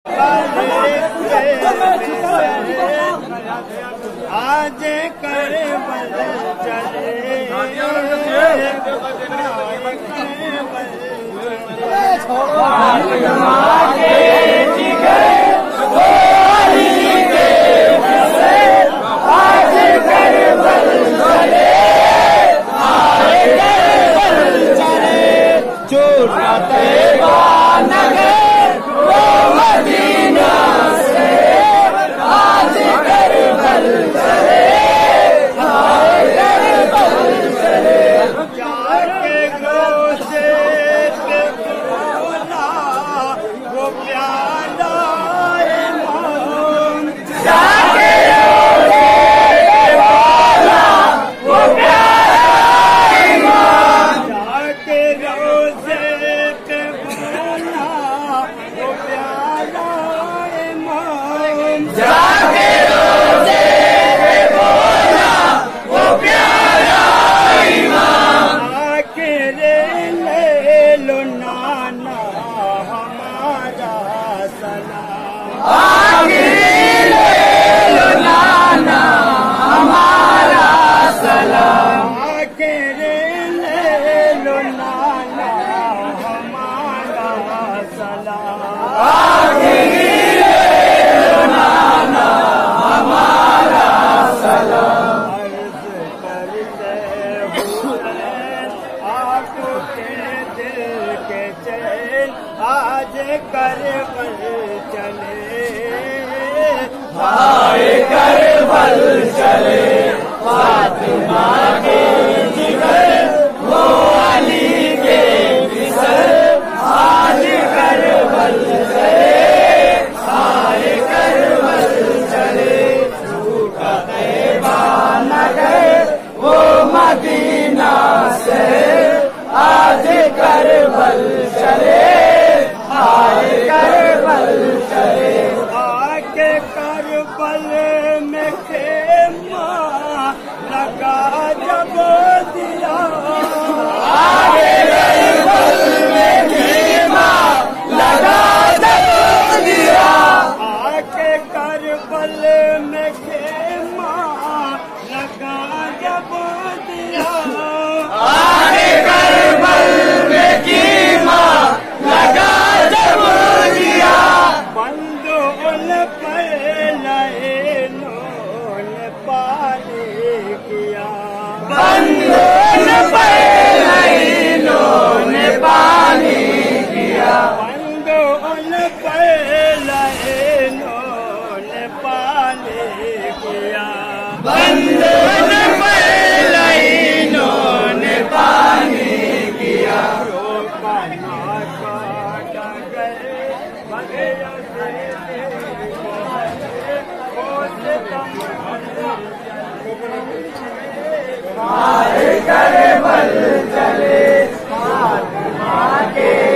आज कर बल चले आज कर बल चले आए कर बल चले फातिमा के जिगर वो अली के विसर आज कर बल चले आए कर बल चले झूठा तैबा नगर वो मदीना से आज कर बल चले आके करबल में खेमा लगा जब दिया आके करबल में खेमा लगा जब दिया आके करबल में खेमा लगा जब दिया आके करबल में खेमा लगा जब दिया बंद उन पर लाइनों ने पानी किया बंद उन पर लाइनों ने पानी किया बंद उन पर लाइनों ने पानी किया बंद उन पर लाइनों ने पानी किया आए कर बल चले फातिमा के